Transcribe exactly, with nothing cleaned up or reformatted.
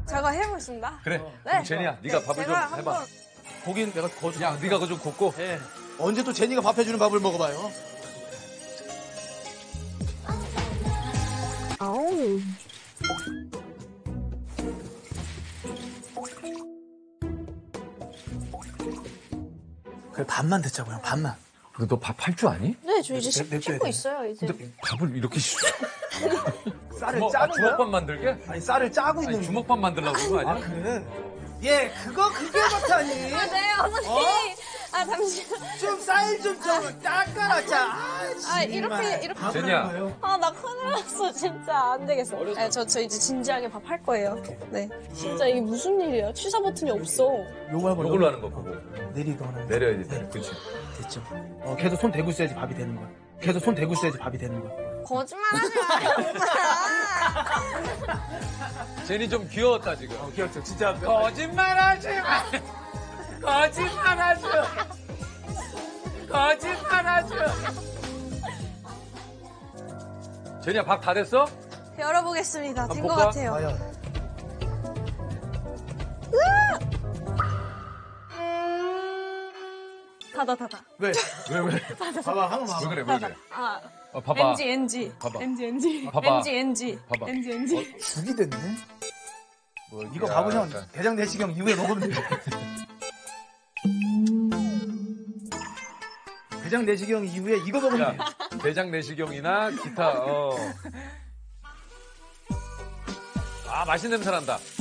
제가 해보겠습니다. 그래. 네. 그럼 제니야, 네가 밥을 좀 제가 해봐. 한번- 고기는 내가 거줘. 야, 네가 그거 좀 굽고. 예. 언제 또 제니가 밥 해주는 밥을 먹어봐요. 아우. 그래, 밥만 듣자고, 형, 밥만. 너 밥 할 줄 아니? 네, 저 이제 내- 식- 내- 씻고 내- 있어요, 이제. 근데 밥을 이렇게 씻어? 쌀을 주먹, 아, 짜는 거야? 주먹밥 만들게? 아니, 쌀을 짜고 있는 아니, 주먹밥 만들려고 그런 거 아, 아니야? 그래? 예, 그거 그게 못하니? 아, 네, 어머니. 어? 아, 잠시만. 좀 쌀 좀 좀 닦아라, 자. 아, 아, 이렇게, 이렇게. 밥을 제니야. 할 거예요? 아, 나 큰일 났어. 진짜 안 되겠어. 네, 저, 저 이제 진지하게 밥 할 거예요. 네. 진짜 이게 무슨 일이야? 취사 버튼이 없어. 요거 한번 이걸로 하는 거 보고. 내리거나. 내려야지, 내려. 그렇지. 됐죠. 어, 계속 손 대고 있어야지 밥이 되는 거야. 계속 손 대고 있어야지 밥이 되는 거야. 거짓말하지 마요, 오빠. 제니 좀 귀여웠다, 지금. 어, 귀엽죠. 진짜. 거짓말하지 마. 거짓말하지 마. 거짓말하지 마. 제니야, 밥 다 됐어? 열어보겠습니다. 된 것 볼까? 같아요. 과연. 닫아, 닫아. 왜? 왜, 왜? 봐봐, 한번 봐봐. 왜 그래, 왜 그래? 아, 어, 봐봐. 엔지, 엔지. 봐봐. 엔지, 엔지. 봐봐. 엔지, 엔지. 봐봐. 엔지, 엔지. 죽이 됐네. 뭐, 이거 야, 밥은 약간. 형 대장 내시경 이후에 먹으면 돼. 대장 내시경 이후에 이거 먹으면 돼. 야, 대장 내시경이나 기타, 어. 아, 맛있는 냄새 난다.